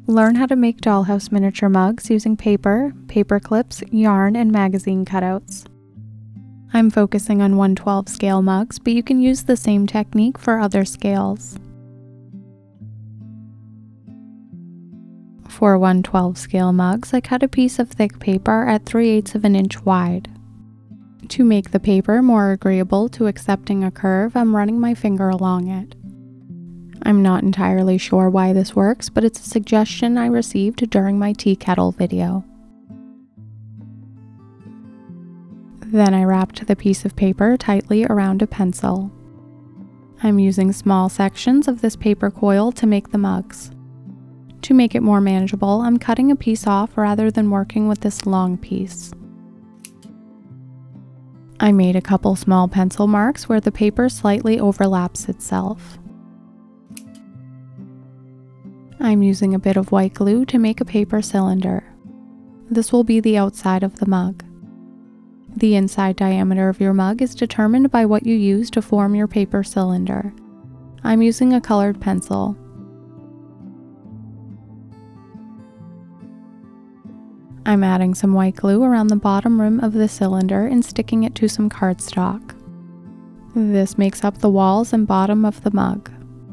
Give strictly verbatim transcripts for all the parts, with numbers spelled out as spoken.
Learn how to make dollhouse miniature mugs using paper, paper clips, yarn, and magazine cutouts. I'm focusing on one twelfth scale mugs, but you can use the same technique for other scales. For one twelfth scale mugs, I cut a piece of thick paper at three eighths of an inch wide. To make the paper more agreeable to accepting a curve, I'm running my finger along it. I'm not entirely sure why this works, but it's a suggestion I received during my tea kettle video. Then I wrapped the piece of paper tightly around a pencil. I'm using small sections of this paper coil to make the mugs. To make it more manageable, I'm cutting a piece off rather than working with this long piece. I made a couple small pencil marks where the paper slightly overlaps itself. I'm using a bit of white glue to make a paper cylinder. This will be the outside of the mug. The inside diameter of your mug is determined by what you use to form your paper cylinder. I'm using a colored pencil. I'm adding some white glue around the bottom rim of the cylinder and sticking it to some cardstock. This makes up the walls and bottom of the mug.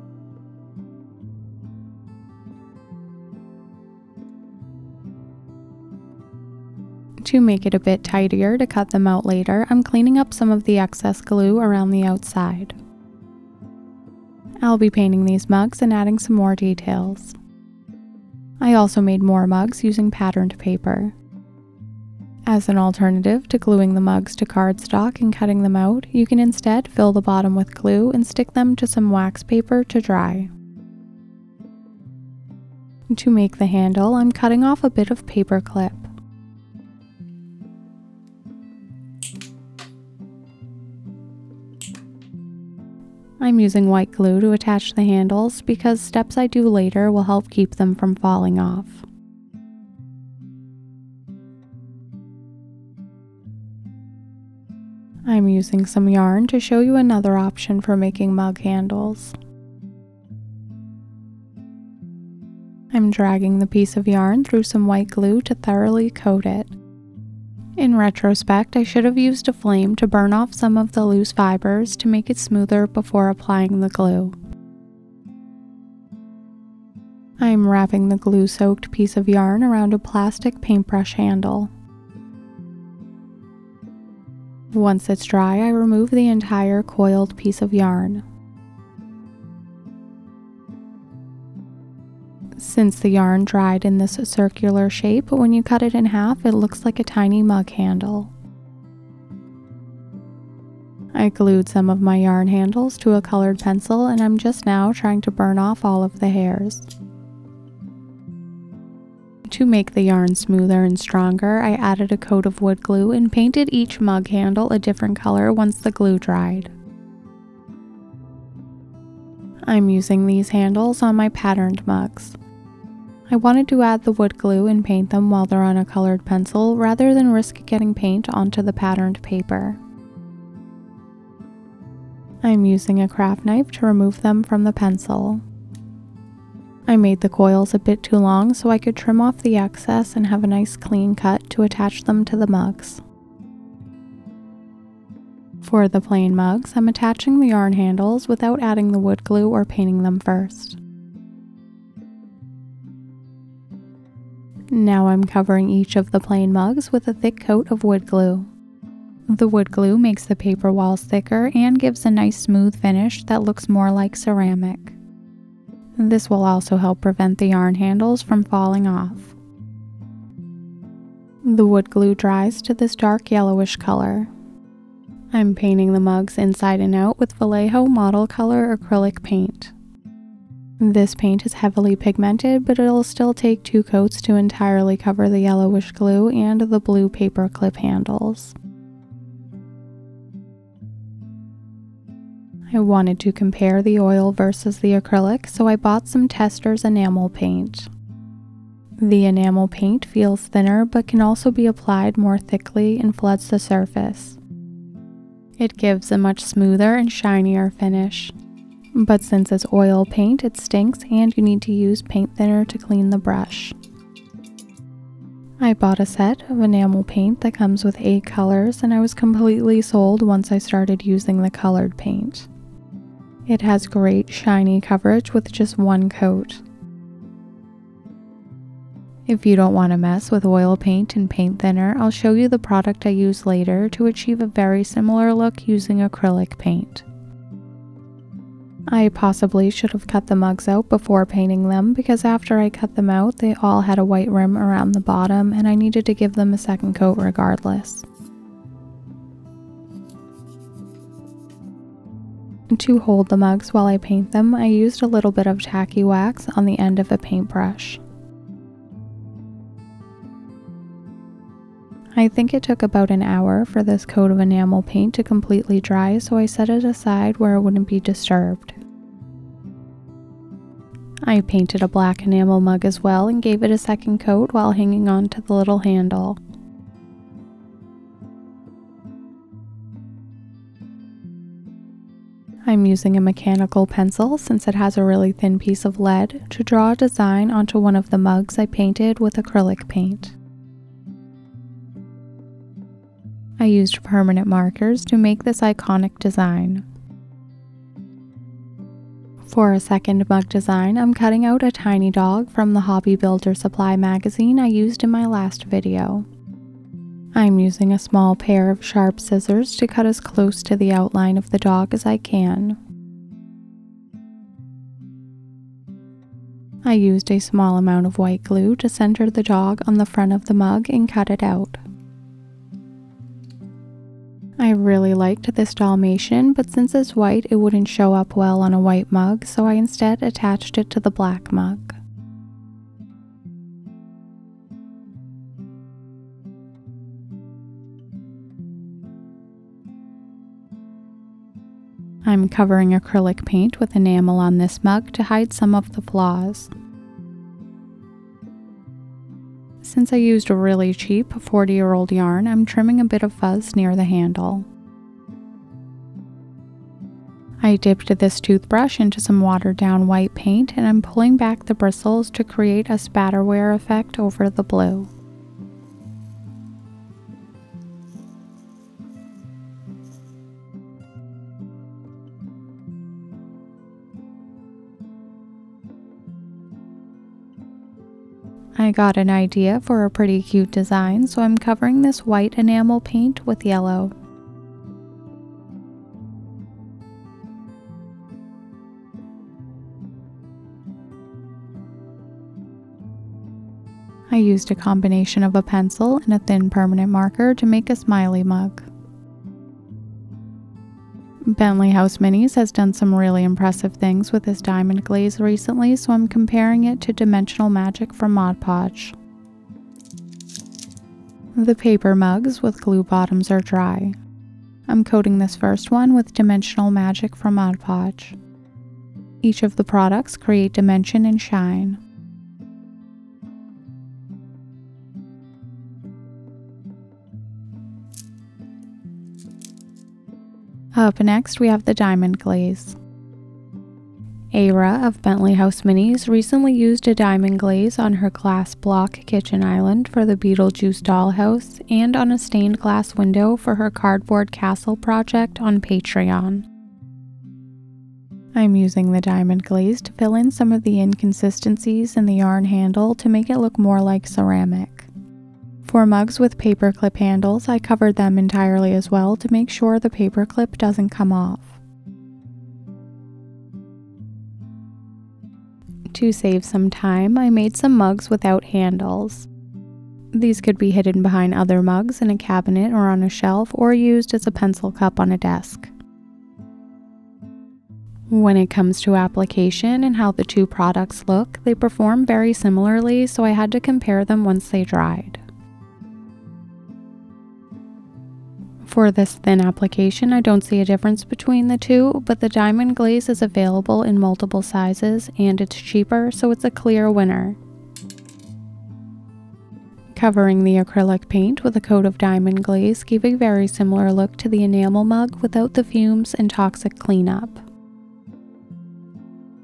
To make it a bit tidier to cut them out later, I'm cleaning up some of the excess glue around the outside. I'll be painting these mugs and adding some more details. I also made more mugs using patterned paper. As an alternative to gluing the mugs to cardstock and cutting them out, you can instead fill the bottom with glue and stick them to some wax paper to dry. To make the handle, I'm cutting off a bit of paper clip. I'm using white glue to attach the handles because steps I do later will help keep them from falling off. I'm using some yarn to show you another option for making mug handles. I'm dragging the piece of yarn through some white glue to thoroughly coat it. In retrospect, I should have used a flame to burn off some of the loose fibers to make it smoother before applying the glue. I'm wrapping the glue-soaked piece of yarn around a plastic paintbrush handle. Once it's dry, I remove the entire coiled piece of yarn. Since the yarn dried in this circular shape, when you cut it in half, it looks like a tiny mug handle. I glued some of my yarn handles to a colored pencil, and I'm just now trying to burn off all of the hairs. To make the yarn smoother and stronger, I added a coat of wood glue and painted each mug handle a different color once the glue dried. I'm using these handles on my patterned mugs. I wanted to add the wood glue and paint them while they're on a colored pencil rather than risk getting paint onto the patterned paper. I'm using a craft knife to remove them from the pencil. I made the coils a bit too long so I could trim off the excess and have a nice clean cut to attach them to the mugs. For the plain mugs, I'm attaching the yarn handles without adding the wood glue or painting them first. Now I'm covering each of the plain mugs with a thick coat of wood glue. The wood glue makes the paper walls thicker and gives a nice smooth finish that looks more like ceramic. This will also help prevent the yarn handles from falling off. The wood glue dries to this dark yellowish color. I'm painting the mugs inside and out with Vallejo Model Color acrylic paint. This paint is heavily pigmented, but it'll still take two coats to entirely cover the yellowish glue and the blue paper clip handles. I wanted to compare the oil versus the acrylic, so I bought some Testors enamel paint. The enamel paint feels thinner but can also be applied more thickly and floods the surface. It gives a much smoother and shinier finish. But since it's oil paint, it stinks and you need to use paint thinner to clean the brush. I bought a set of enamel paint that comes with eight colors, and I was completely sold once I started using the colored paint. It has great shiny coverage with just one coat. If you don't want to mess with oil paint and paint thinner, I'll show you the product I use later to achieve a very similar look using acrylic paint. I possibly should have cut the mugs out before painting them, because after I cut them out they all had a white rim around the bottom and I needed to give them a second coat regardless. To hold the mugs while I paint them, I used a little bit of tacky wax on the end of a paintbrush. I think it took about an hour for this coat of enamel paint to completely dry, so I set it aside where it wouldn't be disturbed. I painted a black enamel mug as well and gave it a second coat while hanging on to the little handle. I'm using a mechanical pencil, since it has a really thin piece of lead, to draw a design onto one of the mugs I painted with acrylic paint. I used permanent markers to make this iconic design. For a second mug design, I'm cutting out a tiny dog from the Hobby Builder Supply magazine I used in my last video. I'm using a small pair of sharp scissors to cut as close to the outline of the dog as I can. I used a small amount of white glue to center the dog on the front of the mug and cut it out. I really liked this Dalmatian, but since it's white it wouldn't show up well on a white mug, so I instead attached it to the black mug. I'm covering acrylic paint with enamel on this mug to hide some of the flaws. Since I used a really cheap forty year old yarn, I'm trimming a bit of fuzz near the handle. I dipped this toothbrush into some watered down white paint and I'm pulling back the bristles to create a spatterware effect over the blue. I got an idea for a pretty cute design, so I'm covering this white enamel paint with yellow. I used a combination of a pencil and a thin permanent marker to make a smiley mug. Bentley House Minis has done some really impressive things with this Diamond Glaze recently, so I'm comparing it to Dimensional Magic from Mod Podge. The paper mugs with glue bottoms are dry. I'm coating this first one with Dimensional Magic from Mod Podge. Each of the products create dimension and shine. Up next, we have the Diamond Glaze. Aira of Bentley House Minis recently used a diamond glaze on her glass block kitchen island for the Beetlejuice dollhouse and on a stained glass window for her cardboard castle project on Patreon. I'm using the diamond glaze to fill in some of the inconsistencies in the yarn handle to make it look more like ceramic. For mugs with paperclip handles, I covered them entirely as well to make sure the paperclip doesn't come off. To save some time, I made some mugs without handles. These could be hidden behind other mugs in a cabinet or on a shelf, or used as a pencil cup on a desk. When it comes to application and how the two products look, they perform very similarly, so I had to compare them once they dried. For this thin application, I don't see a difference between the two, but the Diamond Glaze is available in multiple sizes and it's cheaper, so it's a clear winner. Covering the acrylic paint with a coat of Diamond Glaze gave a very similar look to the enamel mug without the fumes and toxic cleanup.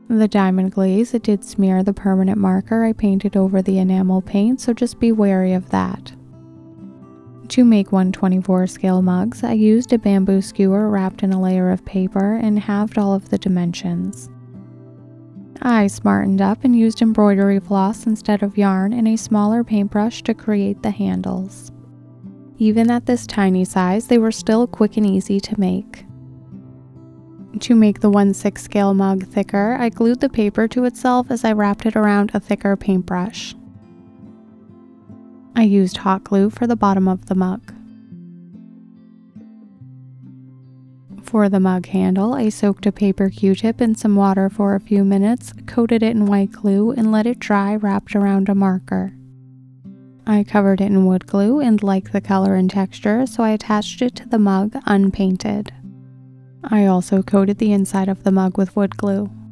The Diamond Glaze, it did smear the permanent marker I painted over the enamel paint, so just be wary of that. To make one twenty-four scale mugs, I used a bamboo skewer wrapped in a layer of paper and halved all of the dimensions. I smartened up and used embroidery floss instead of yarn and a smaller paintbrush to create the handles. Even at this tiny size, they were still quick and easy to make. To make the one sixth scale mug thicker, I glued the paper to itself as I wrapped it around a thicker paintbrush. I used hot glue for the bottom of the mug. For the mug handle, I soaked a paper Q-tip in some water for a few minutes, coated it in white glue, and let it dry wrapped around a marker. I covered it in wood glue and liked the color and texture, so I attached it to the mug unpainted. I also coated the inside of the mug with wood glue.